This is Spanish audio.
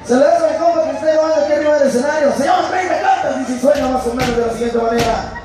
Se le hace el compa que está llevando aquí arriba del escenario. Señor, venga, canta. Y si suena más o menos de la siguiente manera.